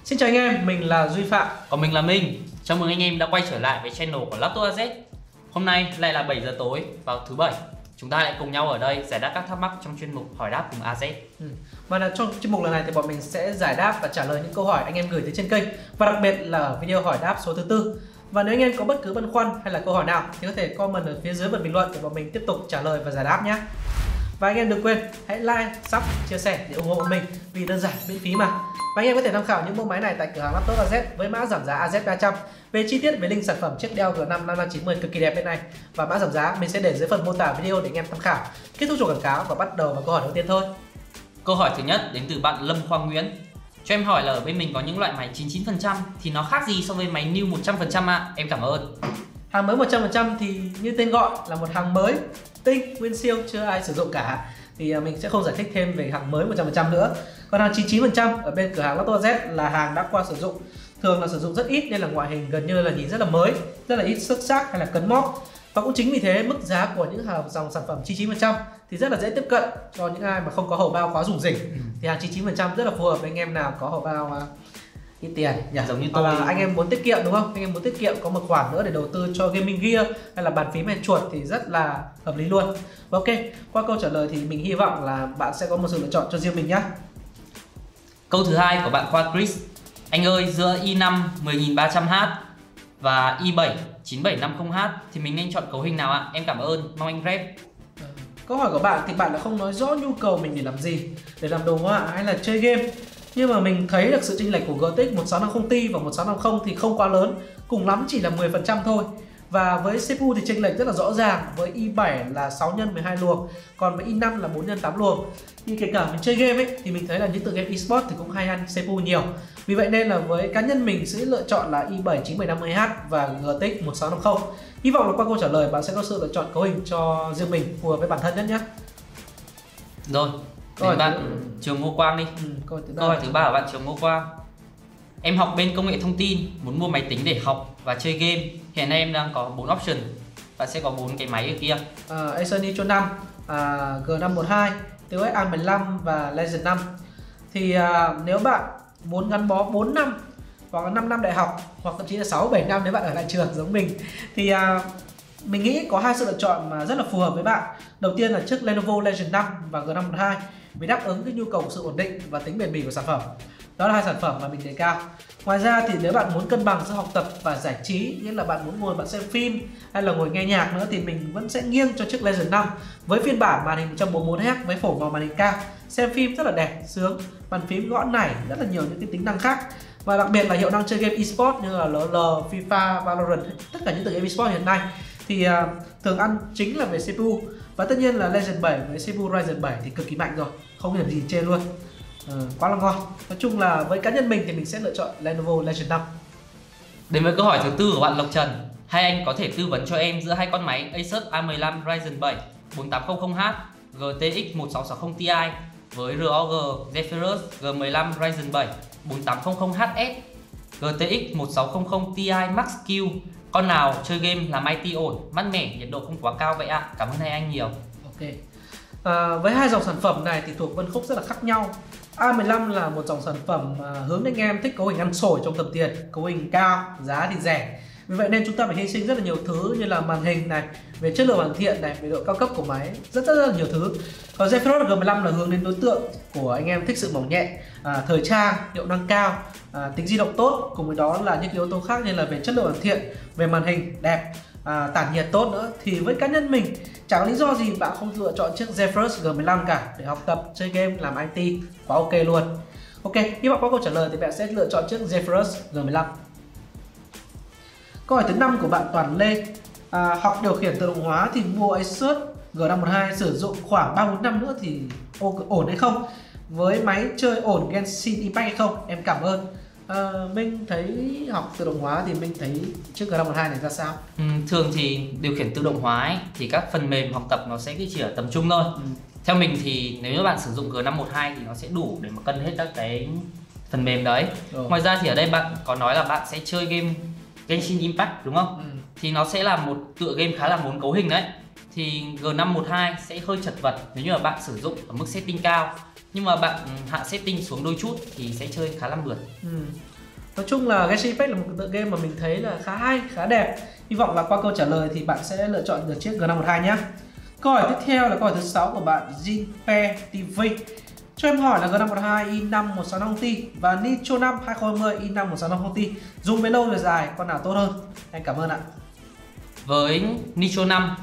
Xin chào anh em, mình là Duy Phạm. Còn mình là Minh. Chào mừng anh em đã quay trở lại với channel của Laptop AZ. Hôm nay lại là 7 giờ tối vào thứ Bảy. Chúng ta lại cùng nhau ở đây giải đáp các thắc mắc trong chuyên mục hỏi đáp cùng AZ. Và trong chuyên mục lần này thì bọn mình sẽ giải đáp và trả lời những câu hỏi anh em gửi tới trên kênh, và đặc biệt là ở video hỏi đáp số thứ 4. Và nếu anh em có bất cứ băn khoăn hay là câu hỏi nào thì có thể comment ở phía dưới phần bình luận để bọn mình tiếp tục trả lời và giải đáp nhé. Và anh em đừng quên hãy like, sub, chia sẻ để ủng hộ bọn mình vì đơn giản miễn phí mà. Và anh em có thể tham khảo những mẫu máy này tại cửa hàng Laptop AZ với mã giảm giá AZ300. Về chi tiết về link sản phẩm chiếc Dell G5 5590 cực kỳ đẹp bên này và mã giảm giá mình sẽ để dưới phần mô tả video để anh em tham khảo. Kết thúc chuỗi quảng cáo và bắt đầu vào câu hỏi đầu tiên thôi. Câu hỏi thứ nhất đến từ bạn Lâm Khoa Nguyễn. Cho em hỏi là ở bên mình có những loại máy 99% thì nó khác gì so với máy new 100% ạ? Em cảm ơn. Hàng mới 100% thì như tên gọi là một hàng mới, tinh, nguyên siêu, chưa ai sử dụng cả. Thì mình sẽ không giải thích thêm về hàng mới 100% nữa. Còn hàng 99% ở bên cửa hàng Laptop AZ là hàng đã qua sử dụng. Thường là sử dụng rất ít nên là ngoại hình gần như là nhìn rất là mới, rất là ít xước xác hay là cấn móc. Và cũng chính vì thế mức giá của những dòng sản phẩm 99% thì rất là dễ tiếp cận cho những ai mà không có hầu bao quá rủng rỉnh. Thì hàng 99% rất là phù hợp với anh em nào có hầu bao ít tiền nhỉ? Giống như tôi. Anh em muốn tiết kiệm đúng không? Anh em muốn tiết kiệm có một khoản nữa để đầu tư cho gaming gear hay là bàn phím hay chuột thì rất là hợp lý luôn. Và ok, qua câu trả lời thì mình hy vọng là bạn sẽ có một sự lựa chọn cho riêng mình nhé. Câu thứ hai của bạn Khoa Chris. Anh ơi, giữa i5 10300H và i7 9750H thì mình nên chọn cấu hình nào ạ? Em cảm ơn, mong anh rep. Câu hỏi của bạn thì bạn đã không nói rõ nhu cầu mình để làm gì, để làm đồ họa hay là chơi game. Nhưng mà mình thấy được sự chênh lệch của GTX 1650 Ti và 1650 thì không quá lớn, cùng lắm chỉ là 10% thôi. Và với CPU thì chênh lệch rất là rõ ràng, với i7 là 6 x 12 luồng, còn với i5 là 4 x 8 luồng. Nhưng kể cả mình chơi game ấy thì mình thấy là những tựa game eSports thì cũng hay ăn CPU nhiều. Vì vậy nên là với cá nhân mình sẽ lựa chọn là i7 9750H và GTX 1650. Hy vọng là qua câu trả lời bạn sẽ có sự lựa chọn cấu hình cho riêng mình phù hợp với bản thân nhất nhé. Rồi, đến bạn Trường Ngô Quang đi. Câu hỏi thứ ba của bạn Trường Ngô Quang. Em học bên công nghệ thông tin, muốn mua máy tính để học và chơi game. Hiện nay em đang có 4 option. Bạn sẽ có 4 cái máy ở kia. Acer Nitro 5, G512, TOS A15 và Legend 5. Thì nếu bạn muốn gắn bó 4 năm hoặc là 5 năm đại học, hoặc thậm chí là 6-7 năm nếu bạn ở lại trường giống mình, thì mình nghĩ có hai sự lựa chọn mà rất là phù hợp với bạn. Đầu tiên là chiếc Lenovo Legend 5 và G512 vì đáp ứng cái nhu cầu sự ổn định và tính bền bỉ của sản phẩm. Đó là hai sản phẩm mà mình đề cao. Ngoài ra thì nếu bạn muốn cân bằng giữa học tập và giải trí, nghĩa là bạn muốn ngồi bạn xem phim hay là ngồi nghe nhạc nữa, thì mình vẫn sẽ nghiêng cho chiếc Legend 5 với phiên bản màn hình 144Hz với phổ màu màn hình cao, xem phim rất là đẹp, sướng, bàn phím gõ nảy, rất là nhiều những cái tính năng khác. Và đặc biệt là hiệu năng chơi game eSports như là LoL, FIFA, Valorant, tất cả những tựa game eSports hiện nay thì thường ăn chính là về CPU. Và tất nhiên là Legend 7 với CPU Ryzen 7 thì cực kỳ mạnh rồi, không điểm gì trên luôn. Quá là ngon. Nói chung là với cá nhân mình thì mình sẽ lựa chọn Lenovo Legend 5. Đến với câu hỏi thứ tư của bạn Lộc Trần. Hai anh có thể tư vấn cho em giữa hai con máy Asus A15 Ryzen 7 4800H GTX 1660 Ti với ROG Zephyrus G15 Ryzen 7 4800HS GTX 1600 Ti Max Q. Con nào chơi game làm IT ổn, mát mẻ, nhiệt độ không quá cao vậy ạ? Cảm ơn hai anh nhiều. Ok. Với hai dòng sản phẩm này thì thuộc phân khúc rất là khác nhau. A15 là một dòng sản phẩm hướng đến anh em thích cấu hình ăn xổi trong tầm tiền, cấu hình cao, giá thì rẻ. Vì vậy nên chúng ta phải hy sinh rất là nhiều thứ như là màn hình này, về chất lượng hoàn thiện này, về độ cao cấp của máy, rất là nhiều thứ. Còn Zephyrus G15 là hướng đến đối tượng của anh em thích sự mỏng nhẹ, thời trang, hiệu năng cao, tính di động tốt, cùng với đó là những yếu tố khác như là về chất lượng hoàn thiện, về màn hình đẹp, tản nhiệt tốt nữa. Thì với cá nhân mình chẳng có lý do gì bạn không lựa chọn chiếc Zephyrus G15 cả để học tập, chơi game, làm IT quá ok luôn. Ok, hy vọng qua câu trả lời thì bạn sẽ lựa chọn chiếc Zephyrus G15. Câu hỏi thứ 5 của bạn Toàn Lê. Học điều khiển tự động hóa thì mua Asus G512 sử dụng khoảng 3-4 năm nữa thì ổn hay không? Với máy chơi ổn Genshin Impact hay không? Em cảm ơn. Mình thấy học tự động hóa thì mình thấy chiếc G512 này ra sao? Thường thì điều khiển tự động hóa ấy, thì các phần mềm học tập nó sẽ chỉ ở tầm trung thôi. Theo mình thì nếu như bạn sử dụng G512 thì nó sẽ đủ để mà cân hết các cái phần mềm đấy. Ngoài ra thì ở đây bạn có nói là bạn sẽ chơi game Genshin Impact đúng không? Thì nó sẽ là một tựa game khá là muốn cấu hình đấy. Thì G512 sẽ hơi chật vật nếu như là bạn sử dụng ở mức setting cao. Nhưng mà bạn hạ setting xuống đôi chút thì sẽ chơi khá là mượt. Nói chung là Genshin Impact là một tựa game mà mình thấy là khá hay, khá đẹp. Hy vọng là qua câu trả lời thì bạn sẽ lựa chọn được chiếc G512 nhé. Câu hỏi tiếp theo là câu hỏi thứ 6 của bạn Jinpe TV. Cho em hỏi là G512 i5 165Ti và Nitro 5 2020 i5 165Ti dùng với lâu về dài con nào tốt hơn? Anh cảm ơn ạ. Với Nitro 5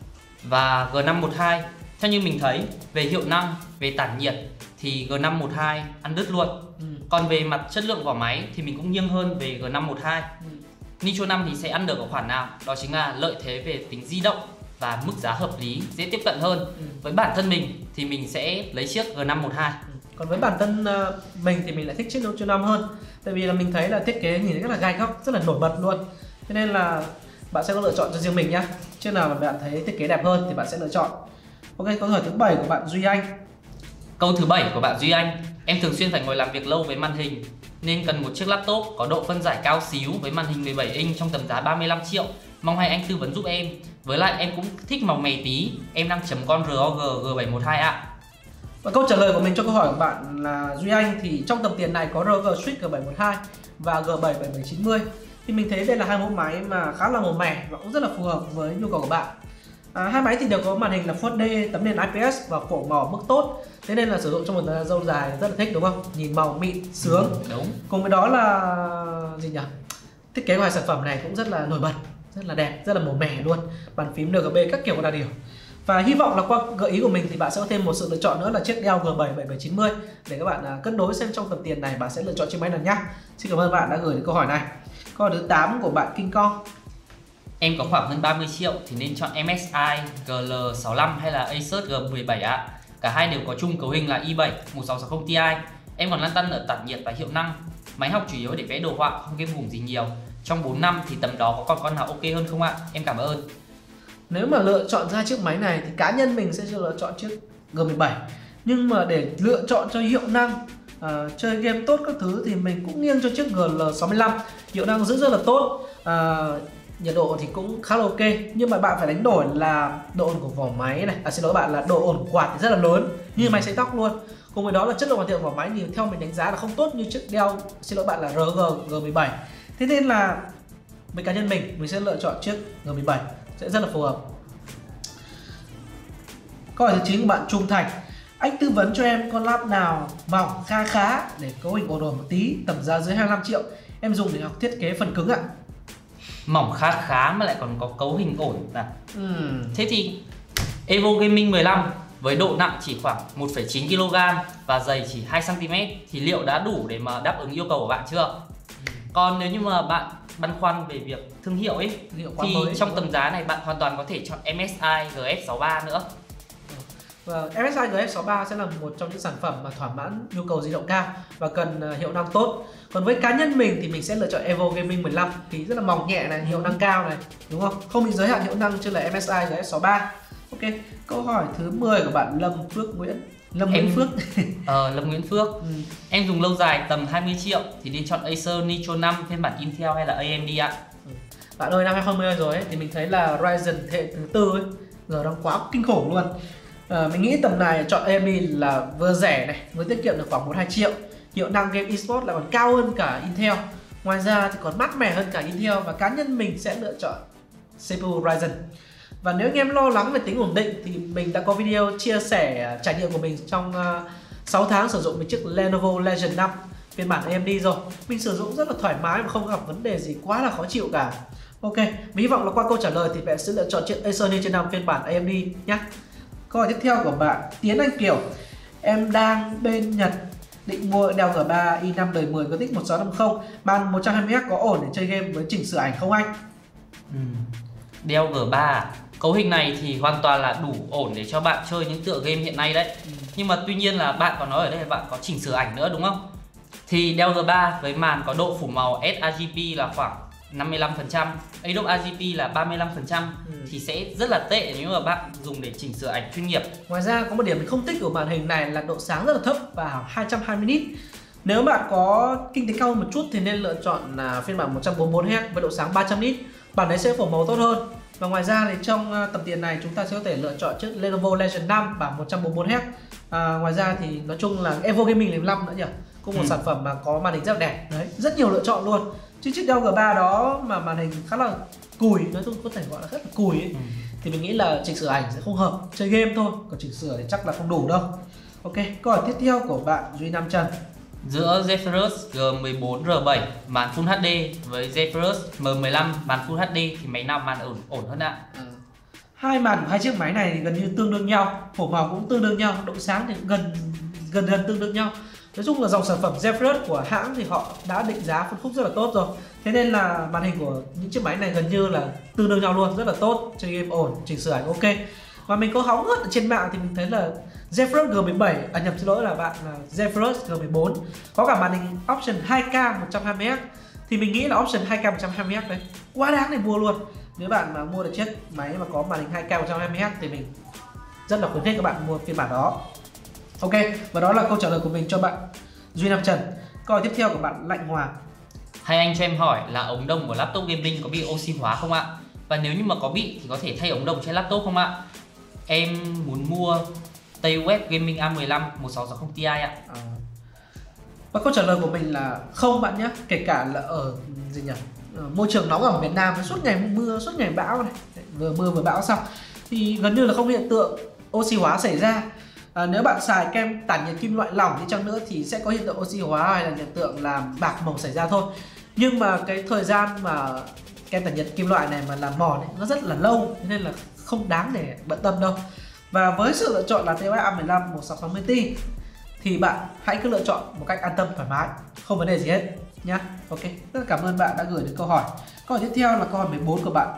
và G512, theo như mình thấy về hiệu năng, về tản nhiệt thì G512 ăn đứt luôn. Còn về mặt chất lượng vỏ máy thì mình cũng nghiêng hơn về G512. Nitro 5 thì sẽ ăn được ở khoản nào? Đó chính là lợi thế về tính di động và mức giá hợp lý, dễ tiếp cận hơn. Với bản thân mình thì mình sẽ lấy chiếc G512. Còn với bản thân mình thì mình lại thích chiếc Nitro 5 hơn. Tại vì là mình thấy là thiết kế nhìn rất là gai góc, rất là nổi bật luôn. Cho nên là bạn sẽ có lựa chọn cho riêng mình nhá. Chứ nào mà bạn thấy thiết kế đẹp hơn thì bạn sẽ lựa chọn. Ok, câu hỏi thứ 7 của bạn Duy Anh. Câu thứ 7 của bạn Duy Anh. Em thường xuyên phải ngồi làm việc lâu với màn hình nên cần một chiếc laptop có độ phân giải cao xíu với màn hình 17 inch trong tầm giá 35 triệu. Mong hai anh tư vấn giúp em. Với lại em cũng thích màu mè tí. Em đang chấm con ROG G712 ạ. Và câu trả lời của mình cho câu hỏi của bạn là Duy Anh thì trong tầm tiền này có ROG Strix G712 và G7 7790. Thì mình thấy đây là hai mẫu máy mà khá là màu mè và cũng rất là phù hợp với nhu cầu của bạn. Hai máy thì đều có màn hình là Full HD, tấm nền IPS và phổ màu mức tốt. Thế nên là sử dụng trong một thời gian lâu dài rất là thích đúng không? Nhìn màu mịn, sướng. Đúng. Cùng với đó là gì nhỉ? Thiết kế của hai sản phẩm này cũng rất là nổi bật, rất là đẹp, rất là màu mè luôn. Bàn phím RGB các kiểu đa điều. Và hy vọng là qua gợi ý của mình thì bạn sẽ có thêm một sự lựa chọn nữa là chiếc Dell G7 7790 để các bạn cân đối xem trong tầm tiền này bạn sẽ lựa chọn chiếc máy nào nhé. Xin cảm ơn bạn đã gửi đến câu hỏi này. Câu hỏi thứ 8 của bạn King Kong. Em có khoảng hơn 30 triệu thì nên chọn MSI GL65 hay là Asus G17 ạ. Cả hai đều có chung cấu hình là i7 1660 Ti. Em còn lăn tăn ở tản nhiệt và hiệu năng. Máy học chủ yếu để vẽ đồ họa, không game hùng gì nhiều. Trong 4 năm thì tầm đó có còn con nào ok hơn không ạ? Em cảm ơn. Nếu mà lựa chọn ra chiếc máy này thì cá nhân mình sẽ lựa chọn chiếc G17. Nhưng mà để lựa chọn cho hiệu năng, chơi game tốt các thứ thì mình cũng nghiêng cho chiếc GL65. Hiệu năng rất là tốt, nhiệt độ thì cũng khá là ok. Nhưng mà bạn phải đánh đổi là độ ồn của vỏ máy này, xin lỗi bạn là độ ồn quạt thì rất là lớn như máy sấy tóc luôn. Cùng với đó là chất lượng hoàn thiện vỏ máy thì theo mình đánh giá là không tốt như chiếc Dell, xin lỗi bạn là ROG G17. Thế nên là với cá nhân mình sẽ lựa chọn chiếc G17 sẽ rất là phù hợp. Câu hỏi thứ 9 của bạn Trung Thành. Anh tư vấn cho em con lap nào mỏng khá để cấu hình ổn một tí, tầm giá dưới 25 triệu. Em dùng để học thiết kế phần cứng ạ. Mỏng khá mà lại còn có cấu hình ổn à? Thế thì Evo Gaming 15 với độ nặng chỉ khoảng 1,9 kg và dày chỉ 2 cm thì liệu đã đủ để mà đáp ứng yêu cầu của bạn chưa? Còn nếu như mà bạn băn khoăn về việc thương hiệu ấy thì trong tầm giá này bạn hoàn toàn có thể chọn MSI GF63 nữa. Và MSI GF63 sẽ là một trong những sản phẩm mà thỏa mãn nhu cầu di động cao và cần hiệu năng tốt. Còn với cá nhân mình thì mình sẽ lựa chọn Evo Gaming 15 thì rất là mỏng nhẹ này, hiệu năng cao này, đúng không? Không bị giới hạn hiệu năng như là MSI GF63. Ok, câu hỏi thứ 10 của bạn Lâm Nguyễn Phước. Em dùng lâu dài tầm 20 triệu thì nên chọn Acer Nitro 5 phiên bản Intel hay là AMD ạ? Bạn ơi, năm 2020 rồi ấy, thì mình thấy là Ryzen thế thứ tư ấy giờ đang quá kinh khủng luôn. Mình nghĩ tầm này chọn AMD là vừa rẻ này, vừa tiết kiệm được khoảng 1-2 triệu. Hiệu năng game eSports lại còn cao hơn cả Intel. Ngoài ra thì còn mát mẻ hơn cả Intel và cá nhân mình sẽ lựa chọn CPU Ryzen. Và nếu anh em lo lắng về tính ổn định thì mình đã có video chia sẻ trải nghiệm của mình trong 6 tháng sử dụng một chiếc Lenovo Legion 5 phiên bản AMD rồi. Mình sử dụng rất là thoải mái và không gặp vấn đề gì quá là khó chịu cả. Ok, hy vọng là qua câu trả lời thì bạn sẽ lựa chọn chiếc Acer Nitro 5 phiên bản AMD nhé. Câu hỏi tiếp theo của bạn Tiến Anh Kiều. Em đang bên Nhật định mua Dell G3 i5 đời 10 GTX 1650, màn 120Hz có ổn để chơi game với chỉnh sửa ảnh không anh? Dell G3 cấu hình này thì hoàn toàn là đủ ổn để cho bạn chơi những tựa game hiện nay đấy. Nhưng mà tuy nhiên là bạn có nói ở đây là bạn có chỉnh sửa ảnh nữa đúng không? Thì Dell G3 với màn có độ phủ màu sRGB là khoảng 55%, Adobe RGB là 35% thì sẽ rất là tệ nếu mà bạn dùng để chỉnh sửa ảnh chuyên nghiệp. Ngoài ra có một điểm mình không thích của màn hình này là độ sáng rất là thấp và 220 nit. Nếu bạn có kinh tế cao hơn một chút thì nên lựa chọn là phiên bản 144Hz với độ sáng 300 nit. Bản đấy sẽ phổ màu tốt hơn. Và ngoài ra thì trong tầm tiền này chúng ta sẽ có thể lựa chọn chiếc Lenovo Legion 5 bản 144Hz. Ngoài ra thì nói chung là Evo Gaming 15 nữa nhỉ, cũng một sản phẩm mà có màn hình rất đẹp đấy, rất nhiều lựa chọn luôn. Chứ chiếc Dell G3 đó mà màn hình khá là cùi, nói chung có thể gọi là rất là cùi ấy, thì mình nghĩ là chỉnh sửa ảnh sẽ không hợp, chơi game thôi, còn chỉnh sửa thì chắc là không đủ đâu. Ok, câu hỏi tiếp theo của bạn Duy Nam Trần. Giữa Zephyrus G14R7 màn Full HD với Zephyrus M15 màn Full HD thì máy nào màn ổn hơn ạ? Hai màn của hai chiếc máy này gần như tương đương nhau, phổ màu cũng tương đương nhau, độ sáng thì gần tương đương nhau. Nói chung là dòng sản phẩm Zephyrus của hãng thì họ đã định giá phân khúc rất là tốt rồi. Thế nên là màn hình của những chiếc máy này gần như là tương đương nhau luôn, rất là tốt, chơi game ổn, chỉnh sửa ảnh ok. Và mình có hóng hớt ở trên mạng thì mình thấy là Zephyrus G17, xin lỗi là bạn là Zephyrus G14 có cả màn hình option 2K 120Hz. Thì mình nghĩ là option 2K 120Hz đấy quá đáng để mua luôn. Nếu bạn mà mua được chiếc máy mà có màn hình 2K 120Hz thì mình rất là khuyến khích các bạn mua phiên bản đó. Ok, và đó là câu trả lời của mình cho bạn Duy Nam Trần. Câu hỏi tiếp theo của bạn Lạnh Hòa. Hay anh cho em hỏi là ống đồng của laptop gaming có bị oxy hóa không ạ? Và nếu như mà có bị thì có thể thay ống đồng trên laptop không ạ? Em muốn mua TUF Gaming A15 1660 Ti ạ. Và câu trả lời của mình là không bạn nhé. Kể cả là ở môi trường nóng ở Việt Nam suốt ngày mưa, suốt ngày bão này, vừa mưa vừa bão xong thì gần như là không hiện tượng oxy hóa xảy ra. Nếu bạn xài kem tản nhiệt kim loại lỏng đi chăng nữa thì sẽ có hiện tượng oxy hóa hay là hiện tượng làm bạc màu xảy ra thôi. Nhưng mà cái thời gian mà kem tản nhiệt kim loại này mà làm mòn ấy, nó rất là lâu nên là không đáng để bận tâm đâu. Và với sự lựa chọn là TUF A15 1660 Ti thì bạn hãy cứ lựa chọn một cách an tâm thoải mái, không vấn đề gì hết nhá. Ok, rất là cảm ơn bạn đã gửi đến câu hỏi. Câu hỏi tiếp theo là câu hỏi 14 của bạn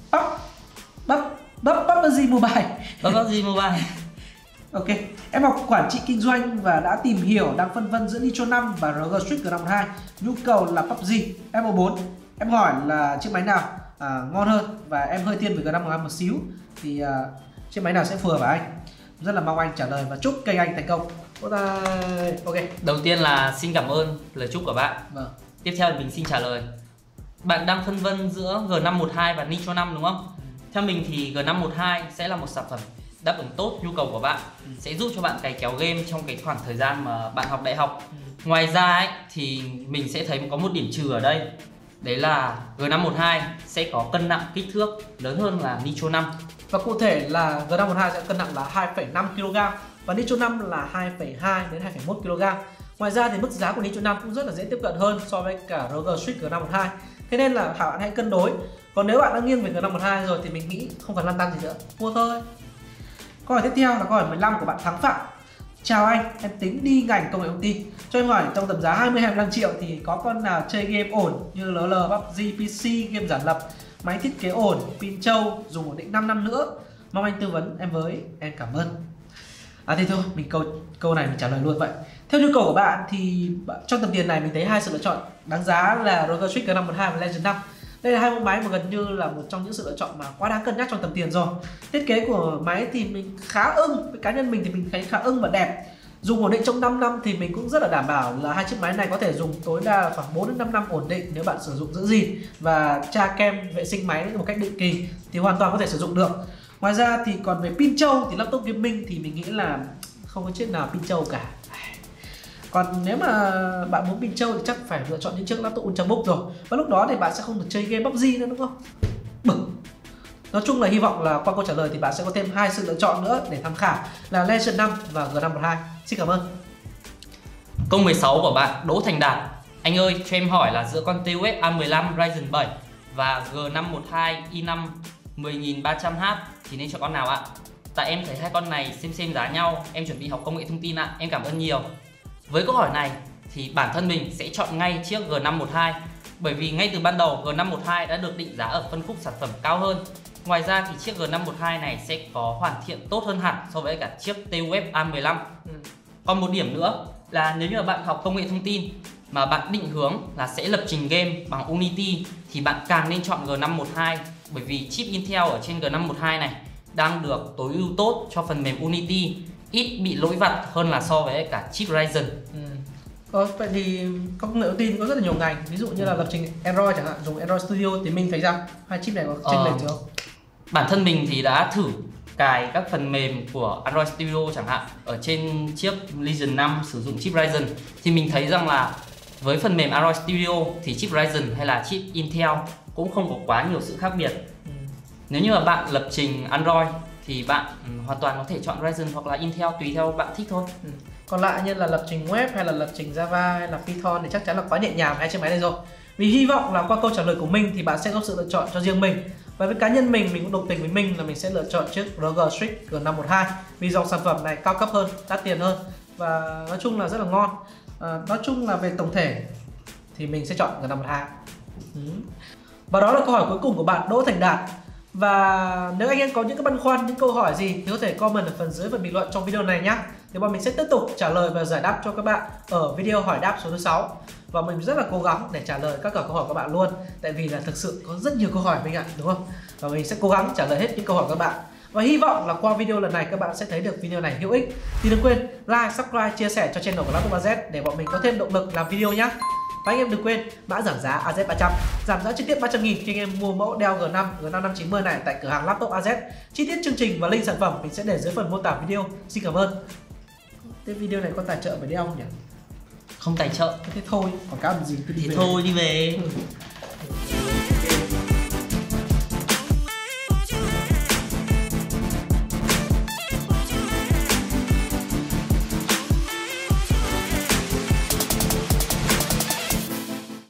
PUBG Mobile. PUBG Mobile. Ok, em học quản trị kinh doanh và đã tìm hiểu đang phân vân giữa Nitro 5 và RG Strix G512. Nhu cầu là PUBG F4. Em hỏi là chiếc máy nào ngon hơn và em hơi thiên về G512 một xíu thì chiếc máy nào sẽ phù hợp với anh. Rất là mong anh trả lời và chúc kênh anh thành công. Ok. Đầu tiên là xin cảm ơn lời chúc của bạn. Vâng. Tiếp theo thì mình xin trả lời. Bạn đang phân vân giữa G512 và Nitro 5 đúng không? Theo mình thì G512 sẽ là một sản phẩm đáp ứng tốt nhu cầu của bạn, sẽ giúp cho bạn cày kéo game trong cái khoảng thời gian mà bạn học đại học. Ngoài ra ấy, thì mình sẽ thấy có một điểm trừ ở đây. Đấy là G512 sẽ có cân nặng kích thước lớn hơn là Nitro 5. Và cụ thể là G512 sẽ cân nặng là 2,5 kg và Nitro 5 là 2,2 đến 2,1 kg. Ngoài ra thì mức giá của Nitro 5 cũng rất là dễ tiếp cận hơn so với cả RG Strix G512. Thế nên là bạn hãy cân đối. Còn nếu bạn đã nghiêng về G512 rồi thì mình nghĩ không cần lăn tăn gì nữa, mua thôi. Câu hỏi tiếp theo là câu hỏi 15 của bạn Thắng Phạm. Chào anh, em tính đi ngành công nghệ thông tin. Cho em hỏi trong tầm giá 20-25 triệu thì có con nào chơi game ổn như LOL, PUBG, PC, game giả lập, máy thiết kế ổn, pin trâu, dùng ổn định 5 năm nữa. Mong anh tư vấn em với, em cảm ơn. Thế thôi, mình câu này mình trả lời luôn vậy. Theo nhu cầu của bạn thì trong tầm tiền này mình thấy hai sự lựa chọn đáng giá là RG Strix G512 và Legion 5. Đây là hai mẫu máy mà gần như là một trong những sự lựa chọn mà quá đáng cân nhắc trong tầm tiền rồi. Thiết kế của máy thì mình khá ưng, với cá nhân mình thì mình thấy khá ưng và đẹp. Dùng ổn định trong 5 năm thì mình cũng rất là đảm bảo là hai chiếc máy này có thể dùng tối đa khoảng 4 đến 5 năm ổn định nếu bạn sử dụng giữ gìn và tra kem vệ sinh máy một cách định kỳ thì hoàn toàn có thể sử dụng được. Ngoài ra thì còn về pin trâu thì laptop gaming thì mình nghĩ là không có chiếc nào pin trâu cả. Còn nếu mà bạn muốn pin trâu thì chắc phải lựa chọn những chiếc laptop Ultrabook rồi. Và lúc đó thì bạn sẽ không được chơi game PUBG nữa đúng không? Nói chung là hy vọng là qua câu trả lời thì bạn sẽ có thêm hai sự lựa chọn nữa để tham khảo là Legion 5 và G512. Xin cảm ơn. Câu 16 của bạn Đỗ Thành Đạt. Anh ơi, cho em hỏi là giữa con TUF A15 Ryzen 7 và G512 i5 10300H thì nên chọn con nào ạ? Tại em thấy hai con này xem giá nhau, em chuẩn bị học công nghệ thông tin ạ. Em cảm ơn nhiều. Với câu hỏi này thì bản thân mình sẽ chọn ngay chiếc G512 bởi vì ngay từ ban đầu G512 đã được định giá ở phân khúc sản phẩm cao hơn. Ngoài ra thì chiếc G512 này sẽ có hoàn thiện tốt hơn hẳn so với cả chiếc TUF A15. Còn một điểm nữa là nếu như bạn học công nghệ thông tin mà bạn định hướng là sẽ lập trình game bằng Unity thì bạn càng nên chọn G512 bởi vì chip Intel ở trên G512 này đang được tối ưu tốt cho phần mềm Unity, ít bị lỗi vặt hơn là so với cả chip Ryzen. Vậy thì công nghệ thông tin có rất là nhiều ngành, ví dụ như là lập trình Android chẳng hạn, dùng Android Studio thì mình thấy rằng hai chip này có chênh lệch gì không? Bản thân mình thì đã thử cài các phần mềm của Android Studio chẳng hạn ở trên chiếc Legion 5 sử dụng chip Ryzen, thì mình thấy rằng là với phần mềm Android Studio thì chip Ryzen hay là chip Intel cũng không có quá nhiều sự khác biệt. Nếu như mà bạn lập trình Android thì bạn hoàn toàn có thể chọn Ryzen hoặc là Intel tùy theo bạn thích thôi. Còn lại như là lập trình web hay là lập trình Java hay là Python thì chắc chắn là quá nhẹ nhàng hai chiếc máy này rồi. Vì hy vọng là qua câu trả lời của mình thì bạn sẽ có sự lựa chọn cho riêng mình. Và với cá nhân mình cũng đồng tình với mình là mình sẽ lựa chọn chiếc ROG Strix G512 vì dòng sản phẩm này cao cấp hơn, đắt tiền hơn và nói chung là rất là ngon. Nói chung là về tổng thể thì mình sẽ chọn G512. Và đó là câu hỏi cuối cùng của bạn Đỗ Thành Đạt. Và nếu anh em có những cái băn khoăn, những câu hỏi gì thì có thể comment ở phần dưới phần bình luận trong video này nhé. Thì bọn mình sẽ tiếp tục trả lời và giải đáp cho các bạn ở video hỏi đáp số thứ 6. Và mình rất là cố gắng để trả lời các câu hỏi của các bạn luôn. Tại vì là thực sự có rất nhiều câu hỏi mình ạ, đúng không? Và mình sẽ cố gắng trả lời hết những câu hỏi của các bạn. Và hy vọng là qua video lần này các bạn sẽ thấy được video này hữu ích. Thì đừng quên like, subscribe, chia sẻ cho channel của Laptop AZ để bọn mình có thêm động lực làm video nhé. Và anh em đừng quên mã giảm giá AZ300, giảm giá trực tiếp 300.000 khi anh em mua mẫu Dell G5, G5590 này tại cửa hàng Laptop AZ. Chi tiết chương trình và link sản phẩm mình sẽ để dưới phần mô tả video. Xin cảm ơn. Thế video này có tài trợ bởi Dell không nhỉ? Không tài trợ. Thế thôi, quảng cáo làm gì? Thì thôi đi về.